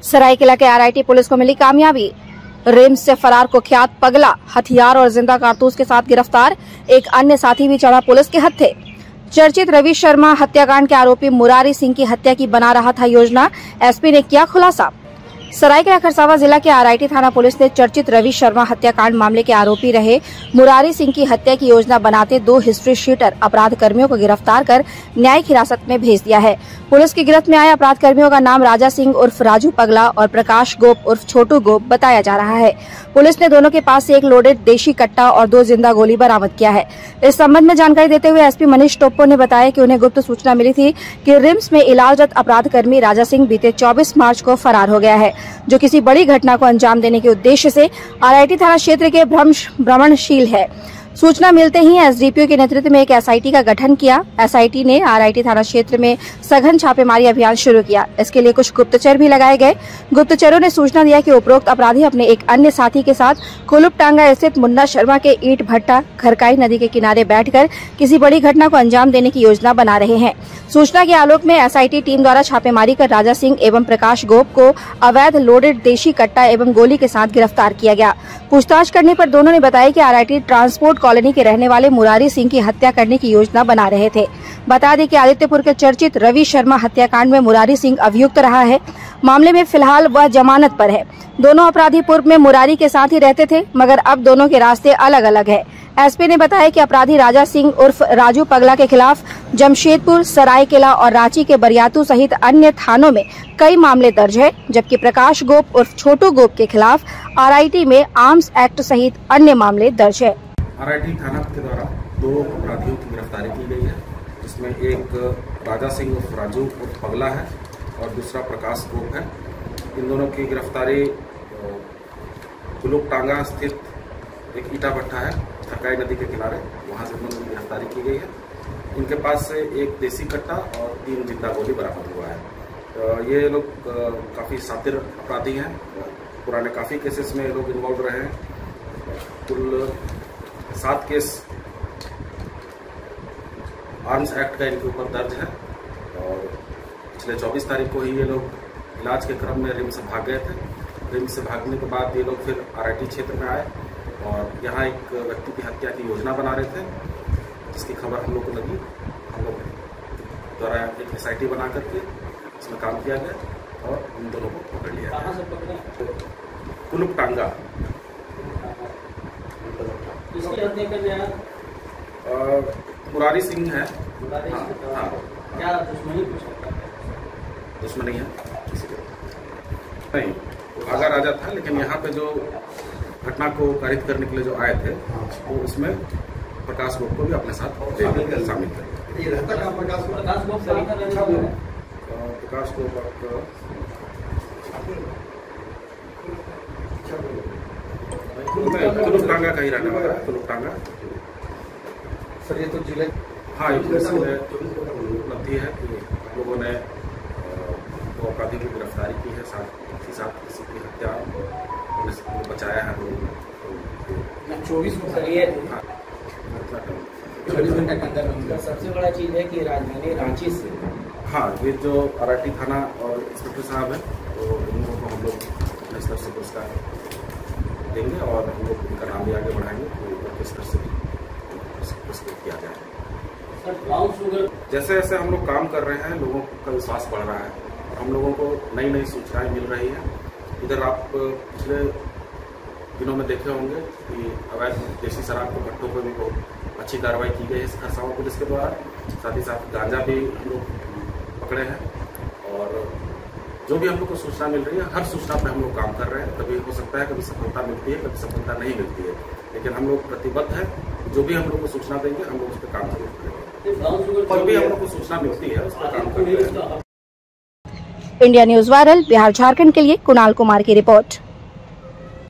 सरायकेला के RIT police को मिली कामयाबी। रिम्स से फरार कुख्यात पगला हथियार और जिंदा कारतूस के साथ गिरफ्तार। एक अन्य साथी भी चढ़ा पुलिस के हत्थे। चर्चित रवि शर्मा हत्याकांड के आरोपी मुरारी सिंह की हत्या की बना रहा था योजना। एसपी ने किया खुलासा। सरायकेला खरसावां जिला के आरआईटी थाना पुलिस ने चर्चित रवि शर्मा हत्याकांड मामले के आरोपी रहे मुरारी सिंह की हत्या की योजना बनाते 2 हिस्ट्री शीटर अपराध कर्मियों को गिरफ्तार कर न्यायिक हिरासत में भेज दिया है। पुलिस की गिरफ्त में आए अपराध कर्मियों का नाम राजा सिंह उर्फ राजू पगला और प्रकाश गोप उर्फ छोटू गोप बताया जा रहा है। पुलिस ने दोनों के पास से एक लोडेड देशी कट्टा और 2 जिंदा गोली बरामद किया है। इस संबंध में जानकारी देते हुए एसपी मनीष टोप्पो ने बताया कि उन्हें गुप्त सूचना मिली थी कि रिम्स में इलाजरत अपराध कर्मी राजा सिंह बीते 24 मार्च को फरार हो गया है, जो किसी बड़ी घटना को अंजाम देने के उद्देश्य से आरआईटी थाना क्षेत्र के भ्रमणशील है। सूचना मिलते ही एसडीपीओ के नेतृत्व में एक एसआईटी का गठन किया। एसआईटी ने आरआईटी थाना क्षेत्र में सघन छापेमारी अभियान शुरू किया। इसके लिए कुछ गुप्तचर भी लगाए गए। गुप्तचरों ने सूचना दिया कि उपरोक्त अपराधी अपने एक अन्य साथी के साथ कुलुपटांगा स्थित मुन्ना शर्मा के ईंट भट्टा खरकाई नदी के किनारे बैठकर किसी बड़ी घटना को अंजाम देने की योजना बना रहे हैं। सूचना के आलोक में एसआईटी टीम द्वारा छापेमारी कर राजा सिंह एवं प्रकाश गोप को अवैध लोडेड देशी कट्टा एवं गोली के साथ गिरफ्तार किया गया। पूछताछ करने पर दोनों ने बताया कि आरआईटी ट्रांसपोर्ट कॉलोनी के रहने वाले मुरारी सिंह की हत्या करने की योजना बना रहे थे। बता दें कि आदित्यपुर के चर्चित रवि शर्मा हत्याकांड में मुरारी सिंह अभियुक्त रहा है। मामले में फिलहाल वह जमानत पर है। दोनों अपराधी पूर्व में मुरारी के साथ ही रहते थे, मगर अब दोनों के रास्ते अलग अलग है। एसपी ने बताया कि अपराधी राजा सिंह उर्फ राजू पगला के खिलाफ जमशेदपुर, सरायकेला और रांची के बरियातू सहित अन्य थानों में कई मामले दर्ज है, जबकि प्रकाश गोप उर्फ छोटू गोप के खिलाफ आरआईटी में आर्म्स एक्ट सहित अन्य मामले दर्ज है। आरआईटी थाना के द्वारा 2 अपराधियों की गिरफ्तारी की गई है, जिसमें एक राजा सिंह उर्फ राजू उर्फ पगला है और दूसरा प्रकाश गोप है। इन दोनों की गिरफ्तारी कुलुपटांगा स्थित एक ईटा भट्टा है खरकाई नदी के किनारे, वहां से दोनों की गिरफ्तारी की गई है। इनके पास से एक देसी कट्टा और 3 जिंदा गोली बरामद हुआ है। ये लोग काफी शातिर अपराधी हैं। पुराने काफी केसेस में ये लोग इन्वॉल्व रहे हैं। कुल 7 केस आर्म्स एक्ट का इनके ऊपर दर्ज है और पिछले 24 तारीख को ही ये लोग इलाज के क्रम में रिम्स से भाग गए थे। रिम्स से भागने के बाद ये लोग फिर आरआईटी क्षेत्र में आए और यहाँ एक व्यक्ति की हत्या की योजना बना रहे थे, जिसकी खबर हम लोग को लगी। हम लोग द्वारा एक एसआईटी बना करके इसमें काम किया गया और उन दोनों को पकड़ लिया गया। कुलुपटांगा मुरारी सिंह है। हाँ, क्या दुश्मनी है किसी को नहीं, भागा राजा था, लेकिन यहाँ पे जो घटना को कारित करने के लिए जो आए थे वो उसमें प्रकाश गोप को भी अपने साथ शामिल कर प्रकाश गोप कुलुपटांगा का ही रहने वाला है। कुलुपटांगा सर, ये तो जिले हाँ, ये उपलब्धि है कि लोगों ने 2 अपराधी की गिरफ्तारी की है, साथ ही साथ किसी की हत्या पुलिस को बचाया है। 24 घंटे के अंदर सबसे बड़ा चीज है कि राजधानी रांची से हाँ, ये जो आरआईटी थाना और इंस्पेक्टर साहब है, तो इन लोगों को हम लोग इस तरह से पुरस्कार देंगे और हम लोग उनका नाम भी आगे बढ़ाएंगे तो किस तरह से पुरस्कृत किया जाए। जैसे जैसे हम लोग काम कर रहे हैं, लोगों का विश्वास बढ़ रहा है और हम लोगों को नई नई सूचनाएं मिल रही हैं। इधर आप पिछले दिनों में देखे होंगे कि अवैध देसी शराब के भट्टों पर भी बहुत अच्छी कार्रवाई की गई है खरसावां पुलिस के द्वारा। साथ ही साथ गांजा भी हम लोग पकड़े हैं और जो भी हम लोग को सूचना मिल रही है, हर सूचना पर हम लोग काम कर रहे हैं। कभी हो सकता है कभी सफलता मिलती है, कभी सफलता नहीं मिलती है, लेकिन हम लोग प्रतिबद्ध हैं। जो भी हम लोग को सूचना देंगे हम लोग उस पर काम जरूर करेंगे। जो भी हम लोग को सूचना मिलती है उस पर काम करेंगे। India news viral Bihar Jharkhand के लिए कुणाल कुमार की रिपोर्ट।